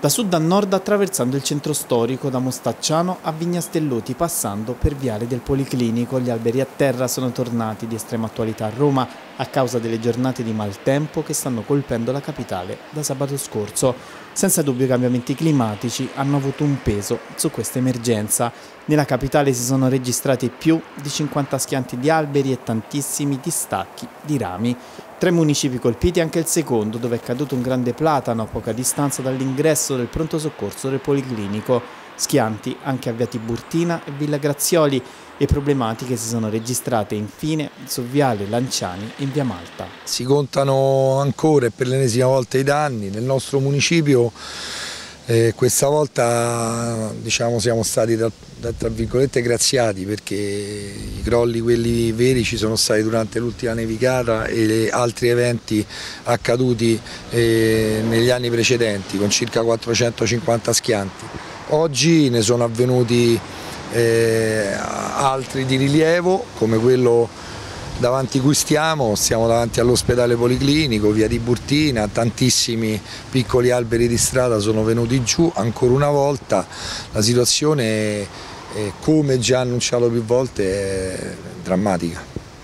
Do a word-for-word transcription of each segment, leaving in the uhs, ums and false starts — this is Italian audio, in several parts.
Da sud a nord attraversando il centro storico da Mostacciano a Vignastelluti passando per Viale del Policlinico. Gli alberi a terra sono tornati di estrema attualità a Roma a causa delle giornate di maltempo che stanno colpendo la capitale da sabato scorso. Senza dubbio i cambiamenti climatici hanno avuto un peso su questa emergenza. Nella capitale si sono registrati più di cinquanta schianti di alberi e tantissimi distacchi di rami. Tre municipi colpiti, anche il secondo, dove è caduto un grande platano a poca distanza dall'ingresso del pronto soccorso del Policlinico. Schianti anche a Via Tiburtina e Villa Grazioli e problematiche si sono registrate infine su Viale Lanciani e in Via Malta. Si contano ancora e per l'ennesima volta i danni nel nostro municipio. Eh, questa volta diciamo, siamo stati da, da, tra virgolette graziati, perché i crolli, quelli veri, ci sono stati durante l'ultima nevicata e altri eventi accaduti eh, negli anni precedenti con circa quattrocentocinquanta schianti. Oggi ne sono avvenuti eh, altri di rilievo, come quello davanti cui stiamo, stiamo davanti all'ospedale Policlinico, Via Tiburtina, tantissimi piccoli alberi di strada sono venuti giù ancora una volta. La situazione, è, come già annunciato più volte, è drammatica.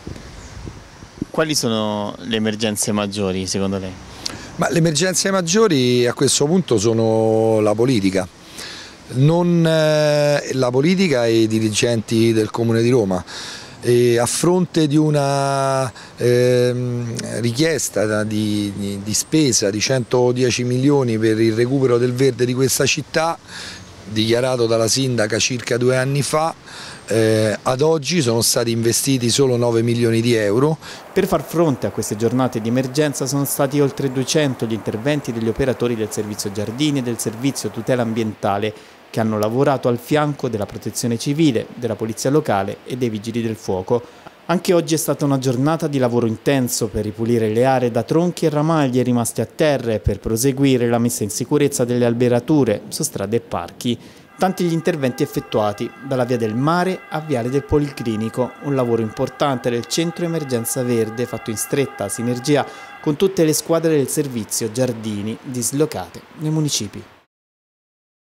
Quali sono le emergenze maggiori secondo lei? Ma le emergenze maggiori a questo punto sono la politica. Non eh, la politica e i dirigenti del Comune di Roma. E a fronte di una eh, richiesta di, di, di spesa di centodieci milioni per il recupero del verde di questa città, dichiarato dalla sindaca circa due anni fa, eh, ad oggi sono stati investiti solo nove milioni di euro. Per far fronte a queste giornate di emergenza sono stati oltre duecento gli interventi degli operatori del servizio giardini e del servizio tutela ambientale, che hanno lavorato al fianco della protezione civile, della polizia locale e dei vigili del fuoco. Anche oggi è stata una giornata di lavoro intenso per ripulire le aree da tronchi e ramaglie rimasti a terra e per proseguire la messa in sicurezza delle alberature su strade e parchi. Tanti gli interventi effettuati dalla Via del Mare a Viale del Policlinico, un lavoro importante del centro emergenza verde fatto in stretta sinergia con tutte le squadre del servizio giardini dislocate nei municipi.